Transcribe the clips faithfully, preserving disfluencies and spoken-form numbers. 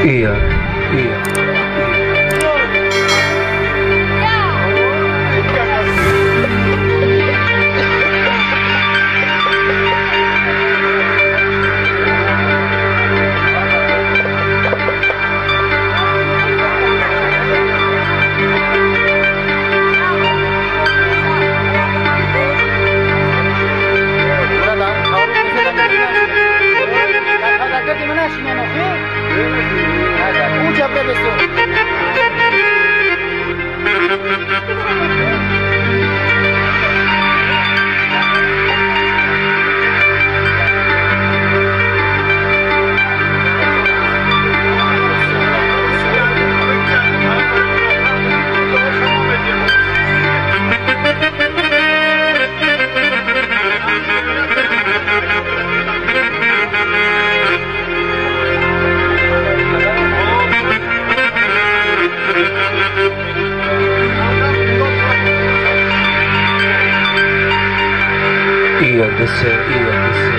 Iya, iya. Iya, dese, iya, dese.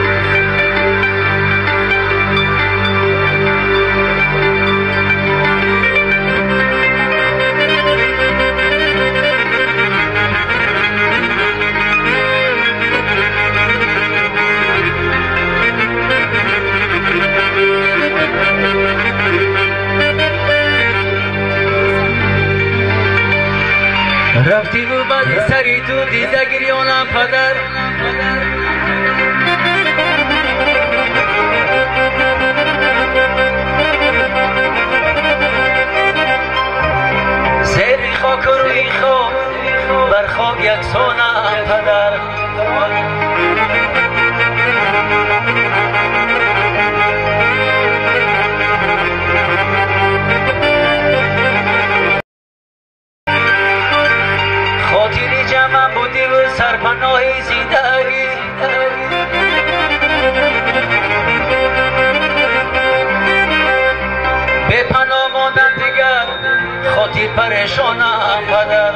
رفتی و بعد سری تو دیده گریانم پدر زیبی خاک روی خواب بر خواب یک سانم پدر خاطری جمع بودی و سرپناه زندگی به پناه ماندن دیگر خاطر پریشانم پدر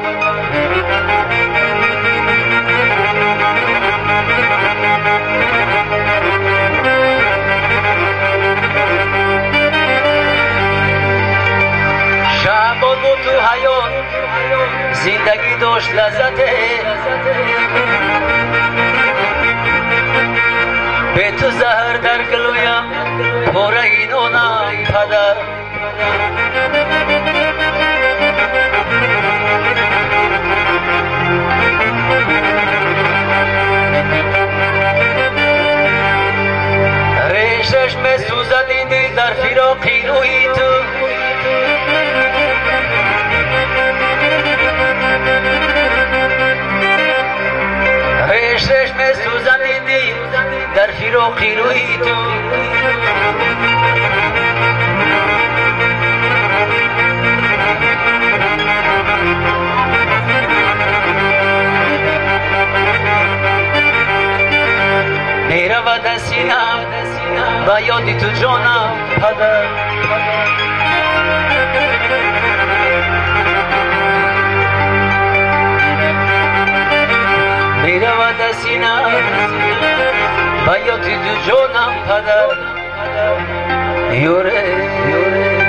شعبان بود تو حیات زندگی داشت لذته به تو زهر در گلویم پاره اینونم پدر ریشش می سوزد این دل در فراقی روی تو ریشش می سوزد این دل در فراقی روی تو می رود از سینم و یادی تو جانم پدر می رود از سینم و یادی تو جانم پدر یوره یوره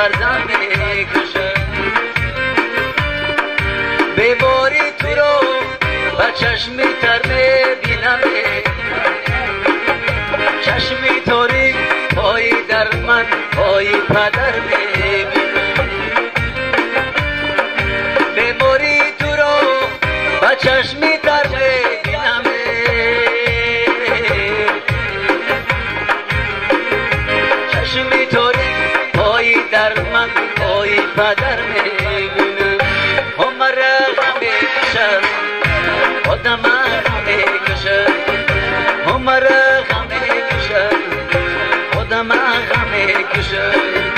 فرزند میکشد. بیماری تو رو با چشمی تر میبینم، چشمی تاریک پای در من پای پدر میبینم. بیماری تو رو با چشمی تر میبینم، چشمی تاریک پای در من پای پدر میبینم. همه رقم میکشد آدم رقم میکشد، همه رقم میکشد آدم رقم میکشد.